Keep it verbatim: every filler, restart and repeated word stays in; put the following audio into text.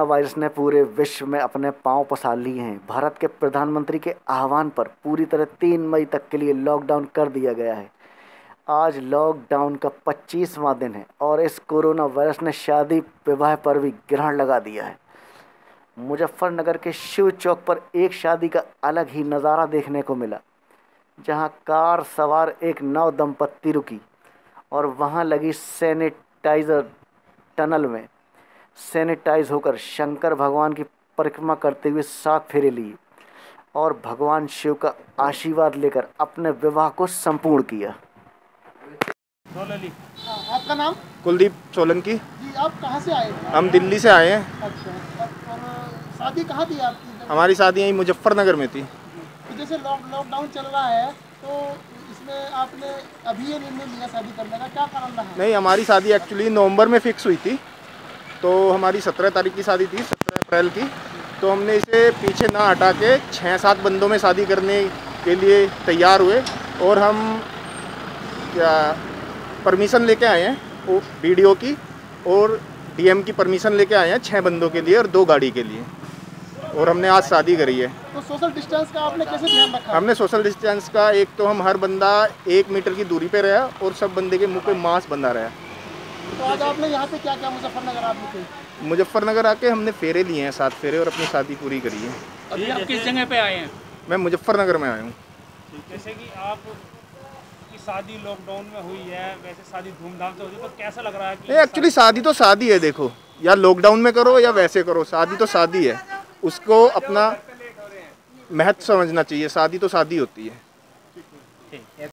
Virus ने पूरे विश्व में अपने पांव पसार लिए हैं। भारत के प्रधानमंत्री के आह्वान पर पूरी तरह तीन मई तक के लिए लॉकडाउन कर दिया गया है। आज लॉकडाउन का पच्चीसवां दिन है और इस कोरोना वायरस ने शादी विवाह पर भी ग्रहण लगा दिया है। मुजफ्फरनगर के शिव चौक पर एक शादी का अलग ही नज़ारा देखने को मिला, जहां कार सवार एक नव दंपत्ति रुकी और वहां लगी सैनिटाइजर टनल में सैनिटाइज होकर शंकर भगवान की परिक्रमा करते हुए सात फेरे लिए और भगवान शिव का आशीर्वाद लेकर अपने विवाह को संपूर्ण किया। आपका नाम? कुलदीप सोलंकी। जी, आप कहाँ से आए हैं? हम दिल्ली से आए हैं। अच्छा, और शादी कहाँ थी आपकी? हमारी शादी यहीं मुजफ्फरनगर में थी। तो जैसे लॉकडाउन चल रहा है तो इसमें आपने अभी ये निर्णय लिया शादी करने का, क्या कारण रहा? नहीं, हमारी शादी एक्चुअली नवंबर में फिक्स हुई थी, तो हमारी सत्रह तारीख की शादी थी, सत्रह अप्रैल की। तो हमने इसे पीछे ना हटा के छः सात बंदों में शादी करने के लिए तैयार हुए और हम क्या परमिशन लेके आए हैं वो वीडियो की और डीएम की परमिशन लेके आए हैं छः बंदों के लिए और दो गाड़ी के लिए, और हमने आज शादी करी है। तो सोशल डिस्टेंस का आपने कैसे ध्यान रखा? हमने सोशल डिस्टेंस का, एक तो हम हर बंदा एक मीटर की दूरी पे रहा और सब बंदे के मुंह पे मास्क बंधा रहा। तो आज आपने यहाँ पे क्या क्या मुजफ्फरनगर आप थे? मुजफ्फरनगर आके हमने फेरे लिए हैं, सात फेरे, और अपनी शादी पूरी करी है। अभी आप किस जगह पे आए हैं? मैं मुजफ्फरनगर में आया हूँ। जैसे कि आप की शादी लॉकडाउन में हुई है, वैसे शादी धूमधाम से होती है, तो कैसा लग रहा है कि एक्चुअली शादी तो शादी है, देखो, या लॉकडाउन में करो या वैसे करो, शादी तो शादी है, उसको अपना महत्व समझना चाहिए। शादी तो शादी होती है।